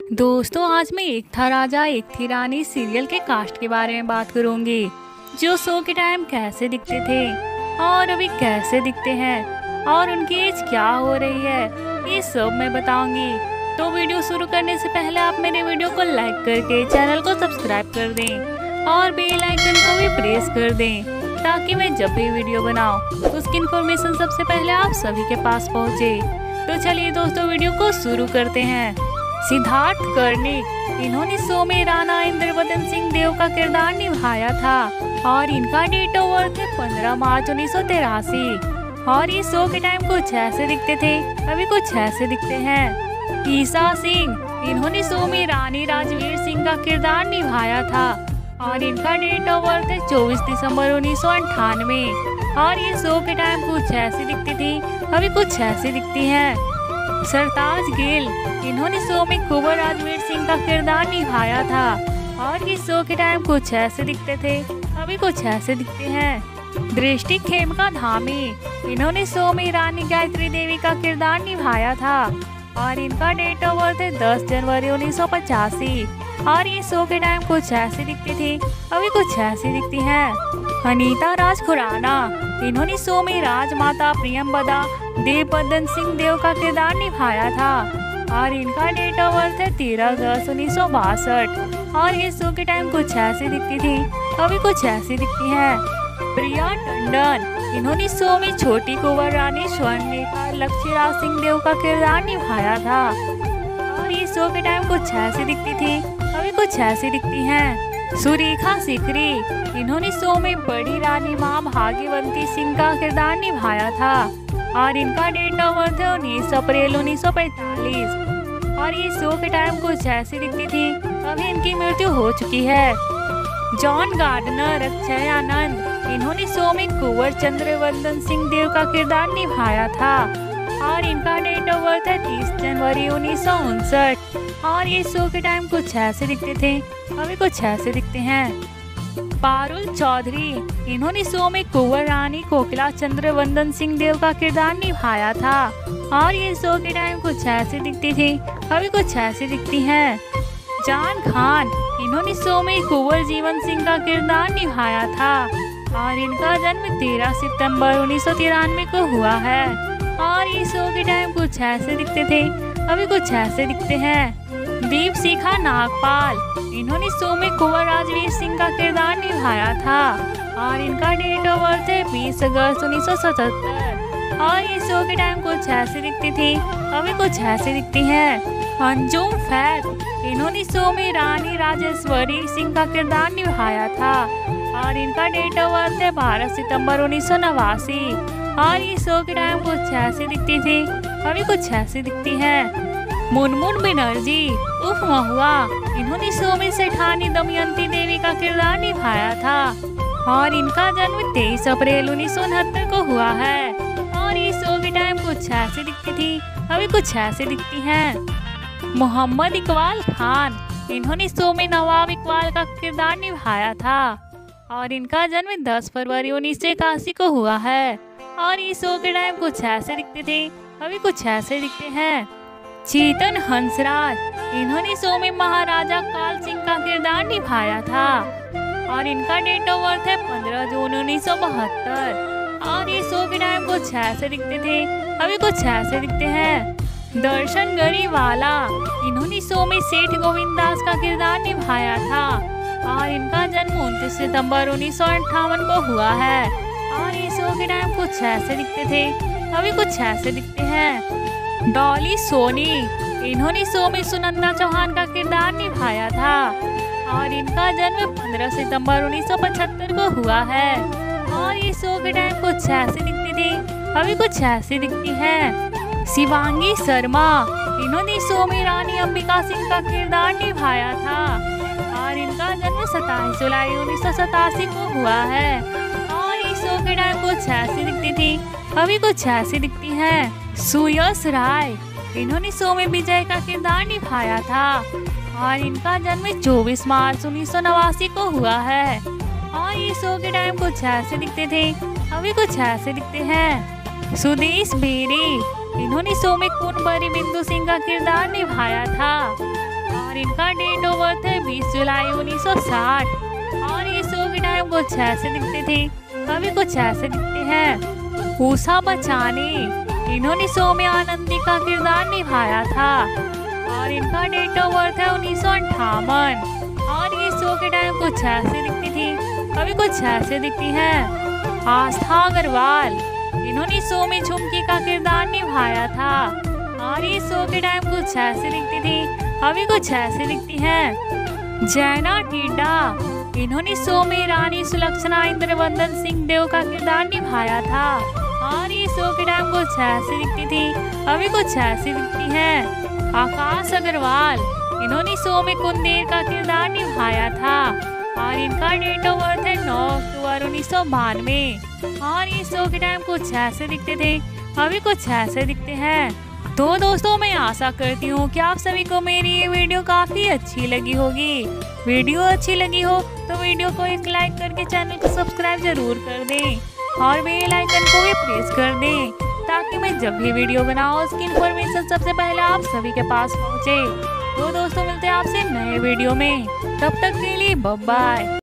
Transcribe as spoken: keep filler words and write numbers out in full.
दोस्तों, आज मैं एक था राजा एक थी रानी सीरियल के कास्ट के बारे में बात करूंगी। जो शो के टाइम कैसे दिखते थे और अभी कैसे दिखते हैं और उनकी एज क्या हो रही है, ये सब मैं बताऊंगी। तो वीडियो शुरू करने से पहले आप मेरे वीडियो को लाइक करके चैनल को सब्सक्राइब कर दें और बेल आइकन को भी प्रेस कर दें, ताकि मैं जब भी वीडियो बनाऊं तो उसकी इन्फॉर्मेशन सबसे पहले आप सभी के पास पहुंचे। तो चलिए दोस्तों, वीडियो को शुरू करते हैं। सिद्धार्थ कर्णिक, इन्होंने शो में राणा इंद्रवदन सिंह देव का किरदार निभाया था और इनका डेट ऑफ बर्थ है पंद्रह मार्च उन्नीस सौ तिरासी। और ये शो के टाइम कुछ ऐसे दिखते थे, अभी कुछ ऐसे दिखते हैं। ईशा सिंह, इन्होंने शो में रानी राजवीर सिंह का किरदार निभाया था और इनका डेट ऑफ बर्थ है चौबीस दिसंबर उन्नीस सौ अंठानवे। और ये शो के टाइम कुछ ऐसी दिखती थी, अभी कुछ ऐसी दिखती हैं। सरताज गिल, इन्होंने शो में कुंवर राजवीर सिंह का किरदार निभाया था और ये शो के टाइम कुछ ऐसे दिखते थे, अभी कुछ ऐसे दिखते हैं। दृष्टि खेमका धामी, इन्होंने शो में रानी गायत्री देवी का किरदार निभाया था और इनका डेट ऑफ बर्थ है दस जनवरी उन्नीस सौ पचासी। और ये शो के टाइम कुछ ऐसी दिखती थी, अभी कुछ ऐसी दिखती हैं। अनीता राज खुराना, इन्होंने शो में राजमाता प्रियमवदा देवबदन सिंह देव का किरदार निभाया था और इनका डेट ऑफ बर्थ है तेरह अगस्त उन्नीस सौ बासठ। और ये शो के टाइम कुछ ऐसी दिखती थी, अभी कुछ ऐसी दिखती हैं। प्रिया टंडन, इन्होंने शो में छोटी कुंवर रानी स्वर्णरेखा लक्ष्मीराज सिंह देव का किरदार निभाया था और ये शो के टाइम कुछ ऐसी दिखती थी, अभी कुछ ऐसी दिखती हैं। सुरेखा सिकरी, इन्होंने शो में बड़ी रानी माँ भाग्यवंती सिंह का किरदार निभाया था और इनका डेट ऑफ बर्थ है उन्नीस अप्रैल उन्नीस सौ पैंतालीस। और ये शो के टाइम कुछ ऐसी दिखती थी, अभी इनकी मृत्यु हो चुकी है। जॉन गार्डनर अक्षय आनंद, इन्होंने शो में कुंवर चंद्रवदन सिंह देव का किरदार निभाया था और इनका डेट ऑफ बर्थ है तीस जनवरी उन्नीस सौ उनसठ। और ये शो के टाइम कुछ ऐसे दिखते थे, अभी कुछ ऐसे दिखते हैं। पारुल चौधरी, इन्होंने शो में कुंवर रानी कोकिला चंद्रवदन सिंह देव का किरदार निभाया था और ये शो के टाइम कुछ ऐसे दिखती थी, अभी कुछ ऐसे दिखती हैं। जान खान, इन्होंने शो में कुंवर जीवन सिंह का किरदार निभाया था और इनका जन्म तेरह सितंबर उन्नीस सौ तिरानवे को हुआ है। और ये शो के टाइम कुछ ऐसे दिखते थे, अभी कुछ ऐसे दिखते हैं। दीप शिखा नागपाल, इन्होंने शो में कुंवर राजवीर सिंह का किरदार निभाया था और इनका डेट ऑफ बर्थ है बीस अगस्त उन्नीस सौ सतहत्तर। और ये शो के टाइम कुछ ऐसे दिखती थी, अभी कुछ ऐसे दिखती हैं। अंजुम फैक, इन्होंने शो में रानी राजेश्वरी सिंह का किरदार निभाया था और इनका डेट ऑफ बर्थ है बारह सितंबर उन्नीस सौ नवासी। और ये शो के टाइम कुछ ऐसी दिखती थी, अभी कुछ ऐसी दिखती हैं। मुनमुन बनर्जी उफ महुआ, इन्होंने शो में सेठानी दमयंती देवी का किरदार निभाया था और इनका जन्म तेईस अप्रैल उन्नीस सौ उनहत्तर को हुआ है। और ये शो के टाइम कुछ ऐसी दिखती थी, अभी कुछ ऐसी दिखती हैं। मोहम्मद इकबाल खान, इन्होंने शो में नवाब इकबाल का किरदार निभाया था और इनका जन्म दस फरवरी उन्नीस सौ इक्यासी को हुआ है। और ये शो के टाइम कुछ ऐसे दिखते थे, अभी कुछ ऐसे दिखते हैं। चेतन हंसराज, इन्होंने शो में महाराजा काल सिंह का किरदार निभाया था और इनका डेट ऑफ बर्थ है पंद्रह जून उन्नीस सौ बहत्तर। और ये शो के टाइम कुछ ऐसे दिखते थे, अभी कुछ ऐसे दिखते हैं। दर्शन गरीवाला, इन्होंने शो में सेठ गोविंद दास का किरदार निभाया था और इनका जन्म उनतीस सितंबर उन्नीस सौ अट्ठावन को हुआ है। और ये शो के टाइम कुछ ऐसे दिखते थे, अभी कुछ ऐसे दिखते हैं। डॉली सोनी, इन्होंने शो में सुनंदा चौहान का किरदार निभाया था और इनका जन्म पंद्रह सितंबर उन्नीस सौ पचहत्तर को हुआ है। और ये शो के टाइम कुछ ऐसी दिखती थी, अभी कुछ ऐसी दिखती हैं। शिवांगी शर्मा, इन्होंने शो में रानी अंबिका सिंह का किरदार निभाया था और इनका जन्म सत्ताईस जुलाई उन्नीस सौ सतासी को हुआ है। और ये शो के टाइम कुछ ऐसी दिखती थी, अभी कुछ ऐसी दिखती हैं। सुयश राय, इन्होंने शो में विजय का किरदार निभाया था और इनका जन्म चौबीस मार्च उन्नीस सौ नवासी को हुआ है। और ये शो के टाइम कुछ ऐसे दिखते थे, अभी कुछ ऐसे दिखते हैं। सुदेश बेरी, इन्होंने शो में कुंवरी बिंदु सिंह का किरदार निभाया था और इनका डेट ऑफ बर्थ है बीस जुलाई उन्नीस सौ साठ। और ये शो के टाइम कुछ ऐसे दिखते थे, कभी कुछ ऐसे दिखते हैं। उषा बच्चानी, इन्होंने शो में आनंदी का किरदार निभाया था और इनका डेट ऑफ बर्थ है उन्नीस सौ अंठावन। और ये शो के टाइम कुछ ऐसे दिखती थी, कभी कुछ ऐसे दिखती है। आस्था अग्रवाल, इन्होंने शो में झुमकी का किरदार निभाया था और ये शो के टाइम कुछ ऐसे दिखती थी, कभी कुछ ऐसे दिखती है। जैना टीडा, इन्होंने शो में रानी सुलक्षणा इंद्रवंदन सिंह देव का किरदार निभाया था और ये शो के टाइम कुछ ऐसे दिखती थी, कभी कुछ ऐसे दिखती है। आकाश अग्रवाल, इन्होंने शो में कुंदेर का किरदार निभाया था और इनका डेट ऑफ बर्थ है नौ अक्टूबर उन्नीस सौ बानवे। और ये शो के टाइम कुछ ऐसे दिखते थे, अभी कुछ ऐसे दिखते हैं। तो दोस्तों, मैं आशा करती हूँ कि आप सभी को मेरी ये वीडियो काफ़ी अच्छी लगी होगी। वीडियो अच्छी लगी हो तो वीडियो को एक लाइक करके चैनल को सब्सक्राइब जरूर कर दें और बेल आइकन को भी प्रेस कर दें, ताकि मैं जब भी वीडियो बनाऊँ उसकी इन्फॉर्मेशन सबसे पहले आप सभी के पास पहुँचे। तो दोस्तों, मिलते हैं आपसे नए वीडियो में, तब तक के लिए बाय बाय।